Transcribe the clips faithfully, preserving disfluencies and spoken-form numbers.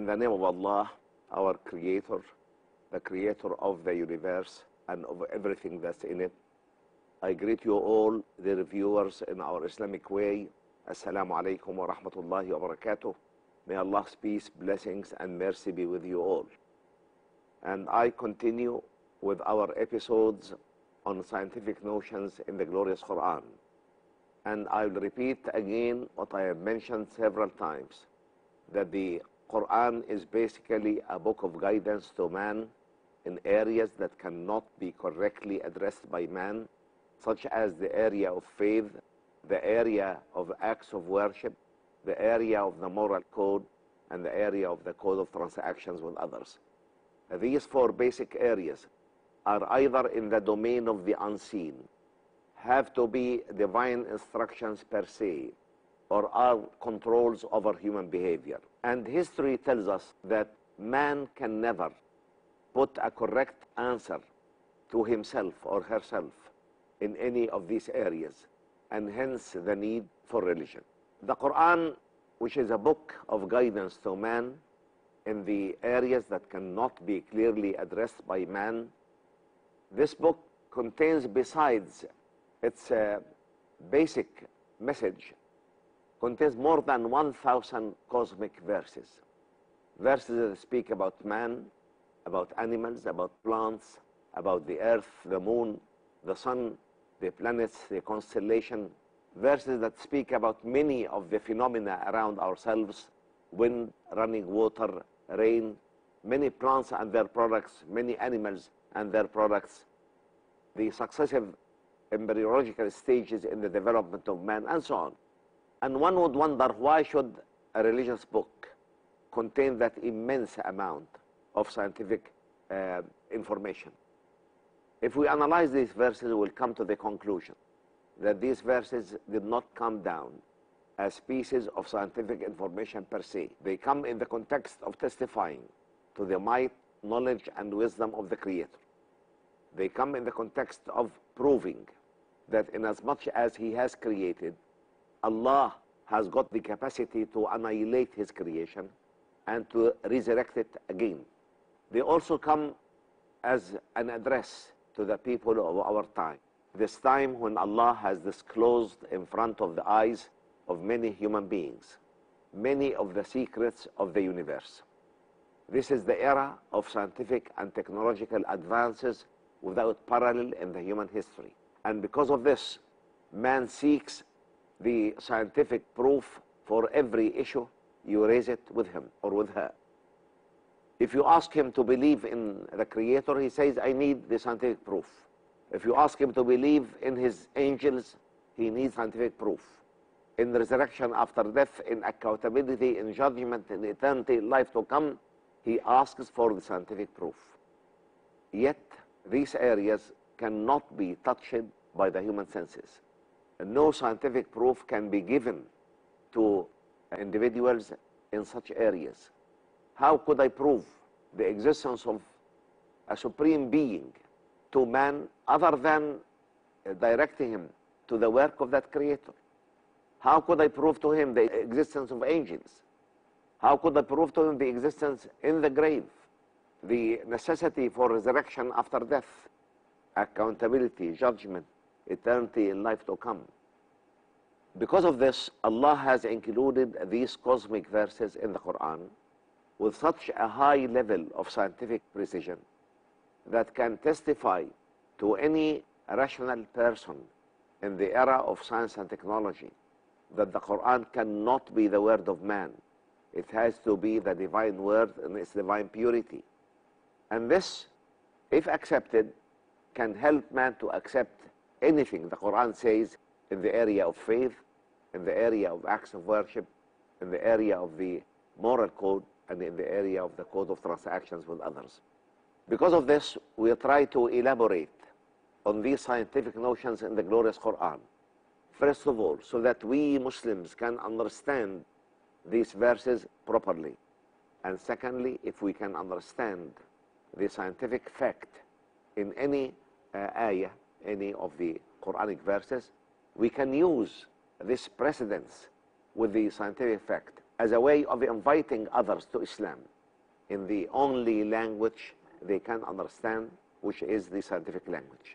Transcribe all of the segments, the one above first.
In the name of Allah, our Creator, the Creator of the universe and of everything that's in it, I greet you all, the reviewers, in our Islamic way. Assalamu alaikum wa rahmatullahi wa barakatuh. May Allah's peace, blessings, and mercy be with you all. And I continue with our episodes on scientific notions in the glorious Quran. And I will repeat again what I have mentioned several times, that the Quran is basically a book of guidance to man in areas that cannot be correctly addressed by man, such as the area of faith, the area of acts of worship, the area of the moral code, and the area of the code of transactions with others. These four basic areas are either in the domain of the unseen, have to be divine instructions per se, or are controls over human behavior. And history tells us that man can never put a correct answer to himself or herself in any of these areas, and hence the need for religion. The Quran, which is a book of guidance to man in the areas that cannot be clearly addressed by man, this book contains, besides its uh, basic message, contains more than one thousand cosmic verses. Verses that speak about man, about animals, about plants, about the earth, the moon, the sun, the planets, the constellation. Verses that speak about many of the phenomena around ourselves: wind, running water, rain, many plants and their products, many animals and their products, the successive embryological stages in the development of man, and so on. And one would wonder, why should a religious book contain that immense amount of scientific uh, information? If we analyze these verses, we will come to the conclusion that these verses did not come down as pieces of scientific information per se. They come in the context of testifying to the might, knowledge, and wisdom of the Creator. They come in the context of proving that inasmuch as He has created, Allah has got the capacity to annihilate His creation and to resurrect it again. They also come as an address to the people of our time, this time when Allah has disclosed in front of the eyes of many human beings many of the secrets of the universe. This is the era of scientific and technological advances without parallel in the human history. And because of this, man seeks the scientific proof for every issue you raise it with him or with her. If you ask him to believe in the Creator, he says, I need the scientific proof. If you ask him to believe in his angels, he needs scientific proof. In resurrection after death, in accountability, in judgment, in eternity, life to come, he asks for the scientific proof. Yet, these areas cannot be touched by the human senses. No scientific proof can be given to individuals in such areas. How could I prove the existence of a supreme being to man other than directing him to the work of that Creator? How could I prove to him the existence of angels? How could I prove to him the existence in the grave, the necessity for resurrection after death, accountability, judgment, eternity, and life to come? Because of this, Allah has included these cosmic verses in the Quran with such a high level of scientific precision that can testify to any rational person in the era of science and technology that the Quran cannot be the word of man. It has to be the divine word in its divine purity. And this, if accepted, can help man to accept anything the Quran says in the area of faith, in the area of acts of worship, in the area of the moral code, and in the area of the code of transactions with others. Because of this, we try to elaborate on these scientific notions in the glorious Quran. First of all, so that we Muslims can understand these verses properly. And secondly, if we can understand the scientific fact in any uh, ayah, any of the Quranic verses, we can use this precedence with the scientific fact as a way of inviting others to Islam in the only language they can understand, which is the scientific language.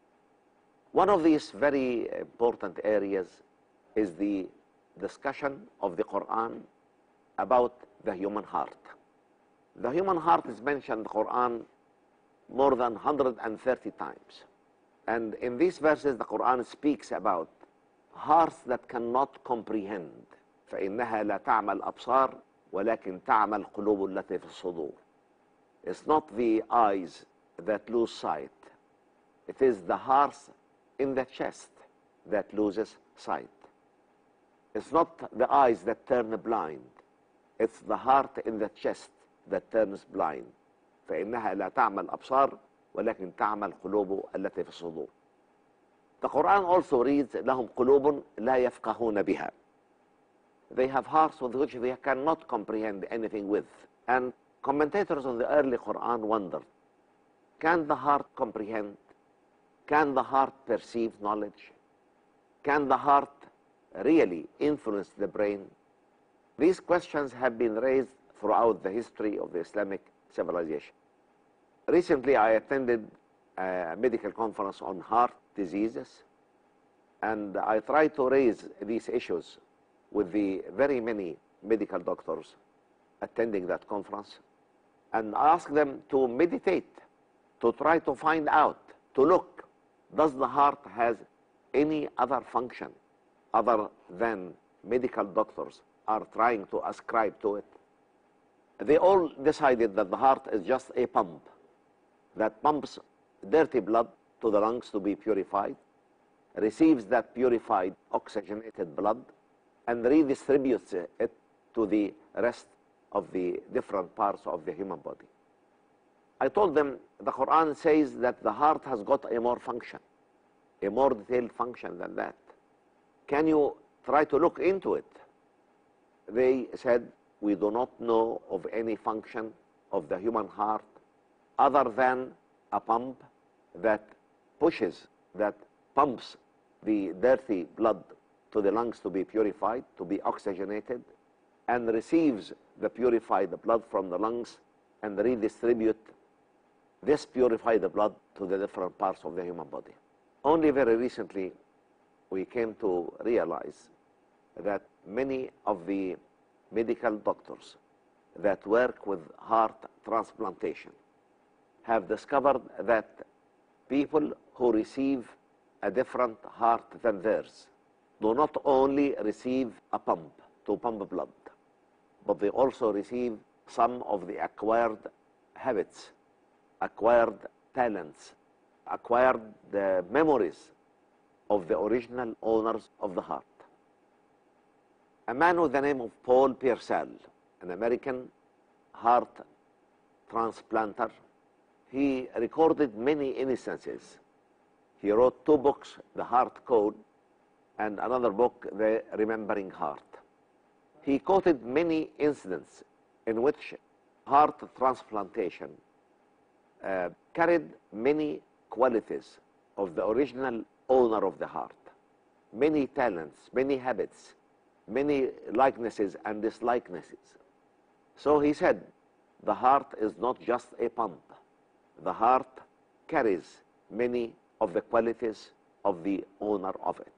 One of these very important areas is the discussion of the Quran about the human heart. The human heart is mentioned in the Quran more than one hundred thirty times. And in these verses, the Quran speaks about hearts that cannot comprehend. فإنها لا تعمى الأبصار ولكن تعمى القلوب التي في الصدور. It's not the eyes that lose sight. It is the hearts in the chest that loses sight. It's not the eyes that turn blind. It's the heart in the chest that turns blind. فإنها لا تعمى الأبصار ولكن تعمى القلوب التي في الصدور. The Quran also reads لهم قلوب لا يفقهون بها. They have hearts with which they cannot comprehend anything with. And commentators on the early Quran wondered, can the heart comprehend? Can the heart perceive knowledge? Can the heart really influence the brain? These questions have been raised throughout the history of the Islamic civilization. Recently, I attended a medical conference on heart diseases, and I tried to raise these issues with the very many medical doctors attending that conference, and I asked them to meditate, to try to find out, to look, does the heart has any other function other than medical doctors are trying to ascribe to it? They all decided that the heart is just a pump that pumps dirty blood to the lungs to be purified, receives that purified oxygenated blood, and redistributes it to the rest of the different parts of the human body. I told them the Quran says that the heart has got a more function, a more detailed function than that. Can you try to look into it? They said, we do not know of any function of the human heart other than a pump that pushes, that pumps the dirty blood to the lungs to be purified, to be oxygenated, and receives the purified blood from the lungs and redistribute this purified blood to the different parts of the human body. Only very recently, we came to realize that many of the medical doctors that work with heart transplantation have discovered that people who receive a different heart than theirs do not only receive a pump to pump blood, but they also receive some of the acquired habits, acquired talents, acquired the memories of the original owners of the heart. A man with the name of Paul Pearsall, an American heart transplanter, he recorded many instances. He wrote two books, The Heart Code, and another book, The Remembering Heart. He quoted many incidents in which heart transplantation uh, carried many qualities of the original owner of the heart, many talents, many habits, many likenesses and dislikenesses. So he said, the heart is not just a pump. The heart carries many of the qualities of the owner of it.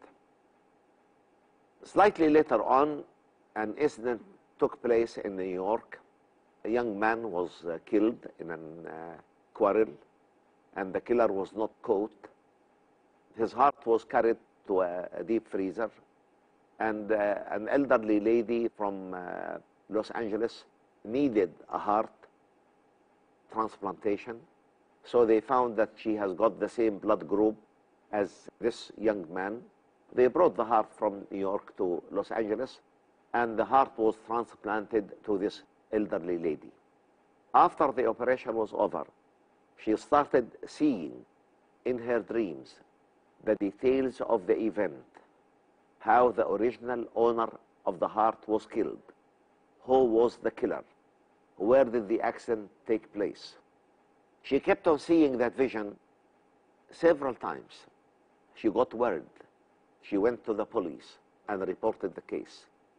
Slightly later on, an incident took place in New York. A young man was uh, killed in a uh, quarrel, and the killer was not caught. His heart was carried to a, a deep freezer, and uh, an elderly lady from uh, Los Angeles needed a heart transplantation. So they found that she has got the same blood group as this young man. They brought the heart from New York to Los Angeles, and the heart was transplanted to this elderly lady. After the operation was over, she started seeing in her dreams the details of the event, how the original owner of the heart was killed, who was the killer, where did the accident take place. She kept on seeing that vision several times. She got worried. She went to the police and reported the case.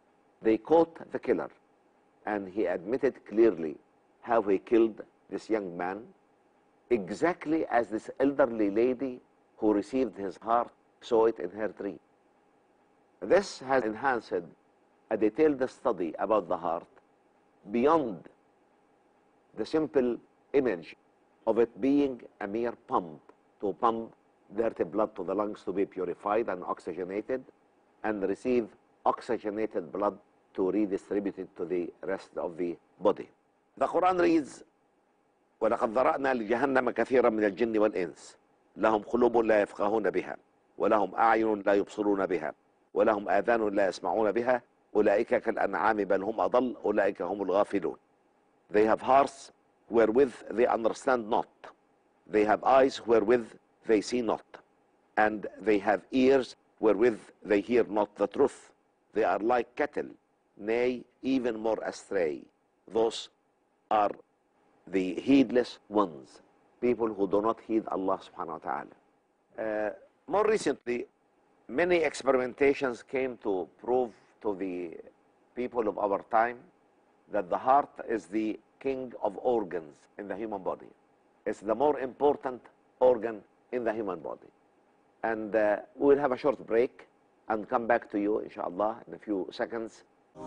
They caught the killer, and he admitted clearly how he killed this young man, exactly as this elderly lady who received his heart saw it in her dream. This has enhanced a detailed study about the heart beyond the simple image of it being a mere pump to pump dirty blood to the lungs to be purified and oxygenated and receive oxygenated blood to redistribute it to the rest of the body. The Quran reads, وَلَقَدْ ذَرَأْنَا لِجَهَنَّمَ كَثِيرًا مِنَ الْجِنِّ وَالْإِنسِ لَهُمْ قُلُوبٌ لَا يَفْقَهُونَ بِهَا وَلَهُمْ أَعْيُنٌ لَا يُبْصِرُونَ بِهَا وَلَهُمْ آذَانٌ لَا يَسْمَعُونَ بِهَا أُولَئِكَ كَالْأَنْعَامِ بَلْ هُمْ أَضَلُّ أُولَئِكَ هُمُ الْغَافِلُونَ. They have hearts wherewith they understand not. They have eyes wherewith they see not. And they have ears wherewith they hear not the truth. They are like cattle, nay, even more astray. Those are the heedless ones, people who do not heed Allah subhanahu wa ta'ala. Uh, more recently, many experimentations came to prove to the people of our time that the heart is the king of organs in the human body. It's the more important organ in the human body. And uh, we'll have a short break and come back to you, inshallah, in a few seconds.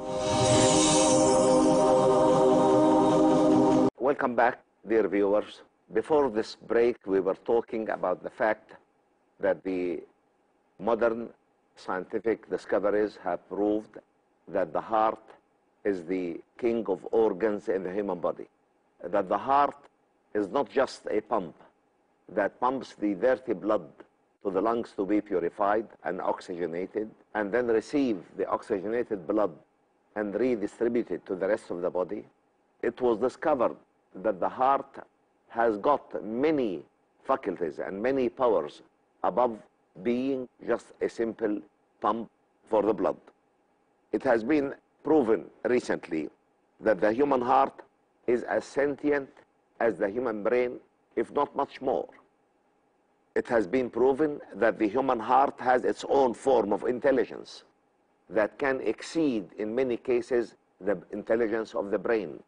Welcome back, dear viewers. Before this break, we were talking about the fact that the modern scientific discoveries have proved that the heart is the king of organs in the human body. That the heart is not just a pump that pumps the dirty blood to the lungs to be purified and oxygenated, and then receive the oxygenated blood and redistribute it to the rest of the body. It was discovered that the heart has got many faculties and many powers above being just a simple pump for the blood. It has been proven recently that the human heart is as sentient as the human brain, if not much more. It has been proven that the human heart has its own form of intelligence that can exceed, in many cases, the intelligence of the brain.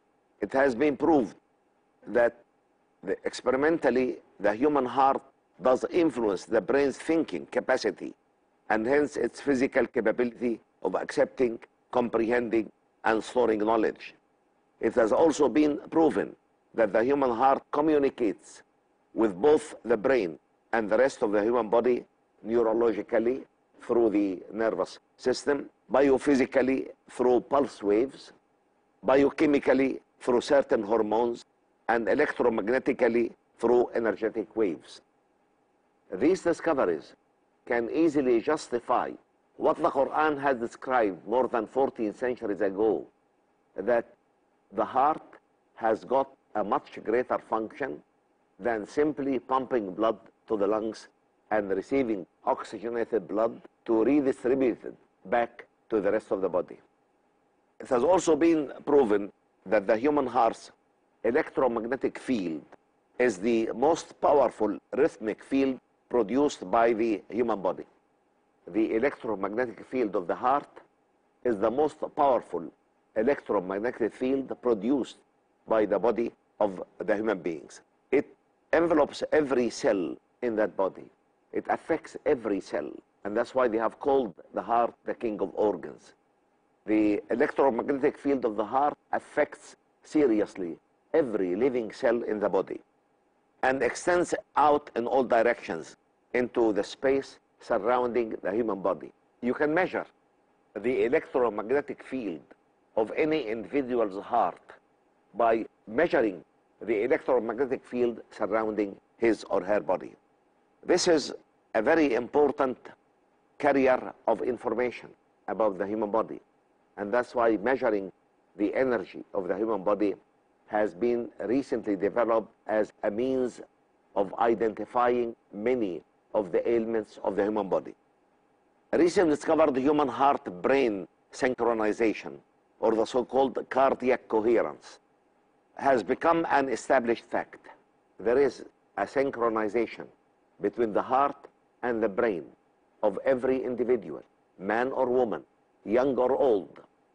It has been proved that the, experimentally, the human heart does influence the brain's thinking capacity and hence its physical capability of accepting, comprehending, and storing knowledge. It has also been proven that the human heart communicates with both the brain and the rest of the human body neurologically through the nervous system, biophysically through pulse waves, biochemically through certain hormones, and electromagnetically through energetic waves. These discoveries can easily justify what the Quran has described more than fourteen centuries ago, that the heart has got a much greater function than simply pumping blood to the lungs and receiving oxygenated blood to redistribute it back to the rest of the body. It has also been proven that the human heart's electromagnetic field is the most powerful rhythmic field produced by the human body. The electromagnetic field of the heart is the most powerful electromagnetic field produced by the body of the human beings. It envelopes every cell in that body. It affects every cell, and that's why they have called the heart the king of organs. The electromagnetic field of the heart affects seriously every living cell in the body and extends out in all directions into the space surrounding the human body. You can measure the electromagnetic field of any individual's heart by measuring the electromagnetic field surrounding his or her body. This is a very important carrier of information about the human body, and that's why measuring the energy of the human body has been recently developed as a means of identifying many of the ailments of the human body. Recently discovered human heart-brain synchronization, or the so-called cardiac coherence, has become an established fact. There is a synchronization between the heart and the brain of every individual, man or woman, young or old,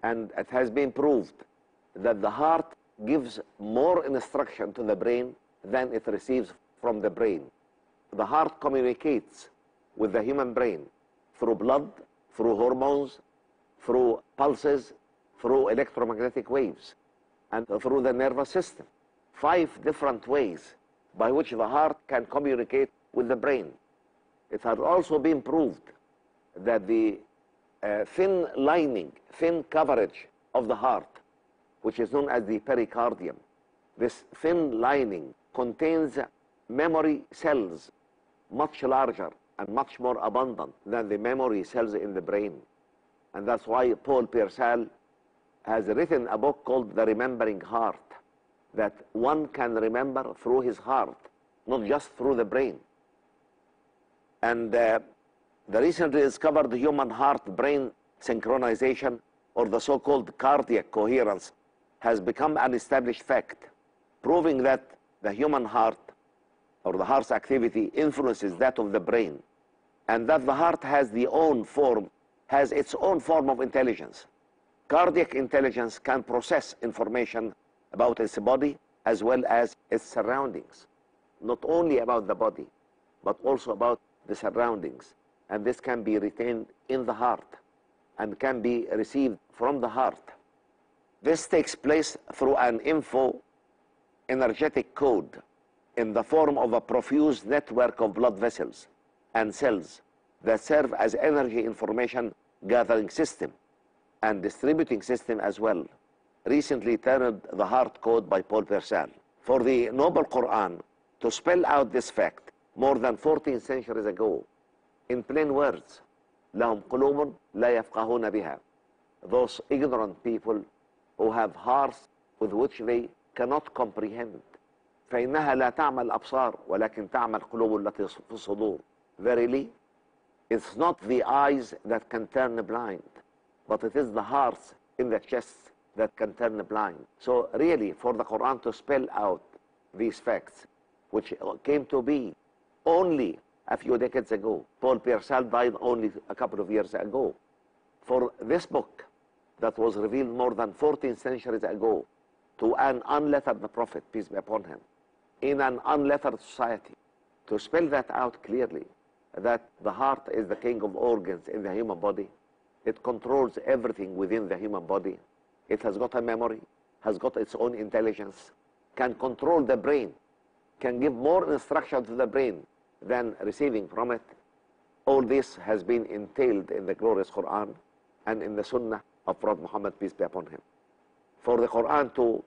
And it has been proved that the heart gives more instruction to the brain than it receives from the brain. The heart communicates with the human brain through blood, through hormones, through pulses, through electromagnetic waves, and through the nervous system. Five different ways by which the heart can communicate with the brain. It has also been proved that the uh, thin lining, thin coverage of the heart, which is known as the pericardium, this thin lining contains memory cells much larger and much more abundant than the memory cells in the brain. And that's why Paul Pearsall has written a book called The Remembering Heart, that one can remember through his heart, not just through the brain. And uh, the recently discovered human heart-brain synchronization, or the so-called cardiac coherence, has become an established fact, proving that the human heart, or the heart's activity, influences that of the brain, and that the heart has the own form, has its own form of intelligence. Cardiac intelligence can process information about its body as well as its surroundings, not only about the body, but also about the surroundings. And this can be retained in the heart and can be received from the heart. This takes place through an info energetic code in the form of a profuse network of blood vessels and cells that serve as energy information gathering system and distributing system as well, recently termed the heart code by Paul Pearsall. For the Noble Quran to spell out this fact more than fourteen centuries ago in plain words, لهم قلوب لا يفقهون بها, those ignorant people who have hearts with which they cannot comprehend. فإنها لا تعمى الأبصار ولكن تعمى القلوب التي في الصدور. Verily, it's not the eyes that can turn blind, but it is the hearts in the chest that can turn blind. So really, for the Quran to spell out these facts, which came to be only a few decades ago, Paul Pearsall died only a couple of years ago, for this book that was revealed more than fourteen centuries ago to an unlettered prophet, peace be upon him, in an unlettered society, to spell that out clearly, that the heart is the king of organs in the human body. It controls everything within the human body. It has got a memory, has got its own intelligence, can control the brain, can give more instruction to the brain than receiving from it. All this has been entailed in the glorious Quran and in the Sunnah of Prophet Muhammad, peace be upon him. For the Quran to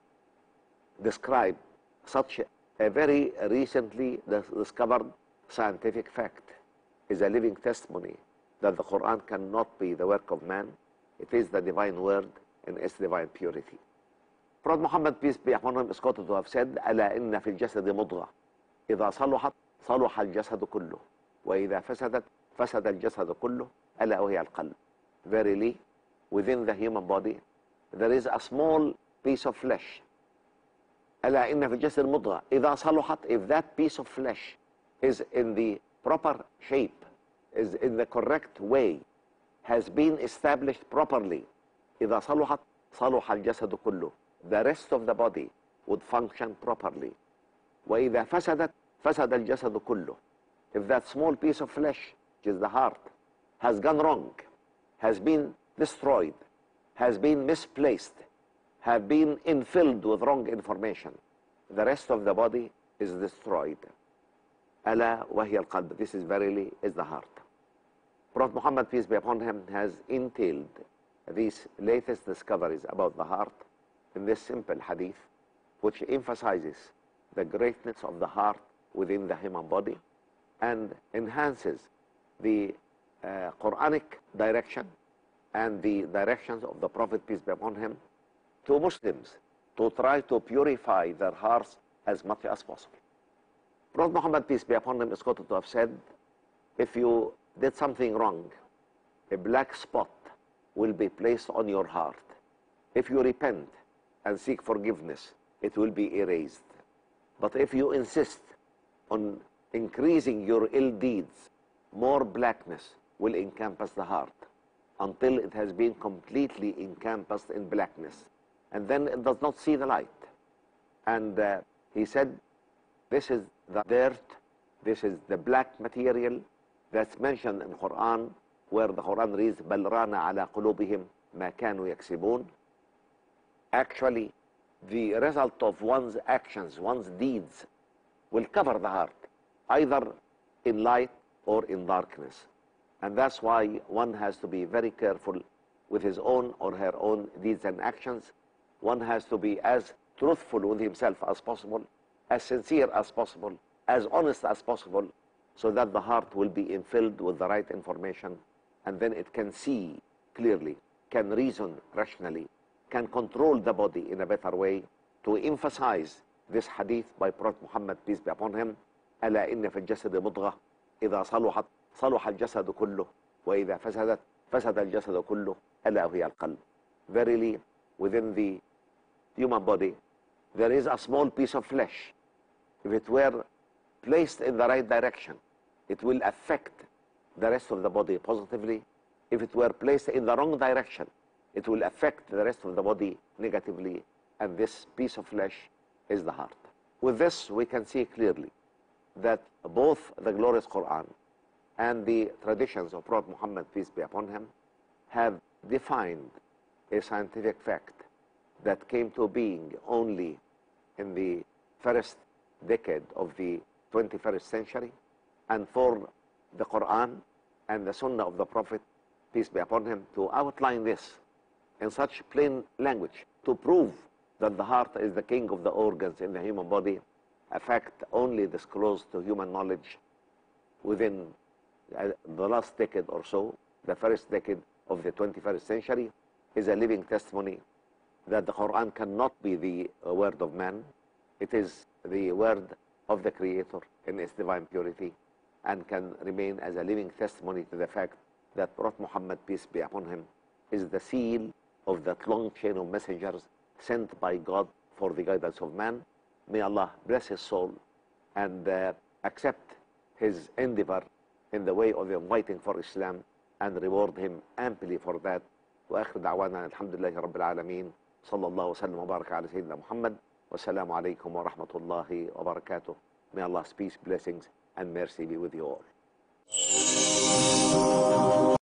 describe such a very recently discovered scientific fact is a living testimony that the Quran cannot be the work of man. It is the divine word in its divine purity. Prophet Muhammad, peace be upon him, is quoted to have said, ألا إن في الجسد مضغة إذا صلحت صلح الجسد كله وإذا فسدت فسد الجسد كله ألا وهي القلب. Verily, within the human body there is a small piece of flesh. ألا إن في الجسد مضغة إذا صلحت, if that piece of flesh is in the proper shape, is in the correct way, has been established properly, إذا صلحت صلح الجسد كله, the rest of the body would function properly. وإذا فسدت فسد الجسد كله. If that small piece of flesh, which is the heart, has gone wrong, has been destroyed, has been misplaced, have been infilled with wrong information, the rest of the body is destroyed. ألا وهي القلب. This is verily is the heart. Prophet Muhammad, peace be upon him, has entailed these latest discoveries about the heart in this simple hadith, which emphasizes the greatness of the heart within the human body and enhances the uh, Quranic direction and the directions of the Prophet, peace be upon him, to Muslims to try to purify their hearts as much as possible. Prophet Muhammad, peace be upon him, is quoted to have said, if you did something wrong, a black spot will be placed on your heart. If you repent and seek forgiveness, it will be erased. But if you insist on increasing your ill deeds, more blackness will encompass the heart. until it has been completely encompassed in blackness. And then it does not see the light. And uh, he said, this is the dirt, this is the black material that's mentioned in Quran, where the Quran reads, بَلْ رَانَ عَلَى قُلُوبِهِمْ مَا كَانُوا يَكْسِبُونَ. Actually, the result of one's actions, one's deeds, will cover the heart, either in light or in darkness. And that's why one has to be very careful with his own or her own deeds and actions. One has to be as truthful with himself as possible, as sincere as possible, as honest as possible, so that the heart will be infilled with the right information, and then it can see clearly, can reason rationally, can control the body in a better way. To emphasize this hadith by Prophet Muhammad, peace be upon him, ألا إن في الجسد مضغة إذا صلحت صلح الجسد كله وإذا فسدت فسد الجسد كله ألا وهي القلب. Verily, within the human body, there is a small piece of flesh. If it were placed in the right direction, it will affect the rest of the body positively. If it were placed in the wrong direction, it will affect the rest of the body negatively. And this piece of flesh is the heart. With this, we can see clearly that both the glorious Quran and the traditions of Prophet Muhammad, peace be upon him, have defined a scientific fact that came to being only in the first decade of the twenty-first century. And for the Quran and the Sunnah of the Prophet, peace be upon him, to outline this in such plain language, to prove that the heart is the king of the organs in the human body, a fact only disclosed to human knowledge within uh, the last decade or so, the first decade of the twenty-first century, is a living testimony that the Quran cannot be the uh, word of man. It is the word of the Creator in its divine purity, and can remain as a living testimony to the fact that Prophet Muhammad, peace be upon him, is the seal of that long chain of messengers sent by God for the guidance of man. May Allah bless his soul and uh, accept his endeavor in the way of inviting for Islam, and reward him amply for that. وآخر دعوانا الحمد لله رب العالمين صلى الله وسلم وبارك على سيدنا محمد والسلام عليكم ورحمة الله وبركاته. May Allah's peace, blessings, and mercy be with you all.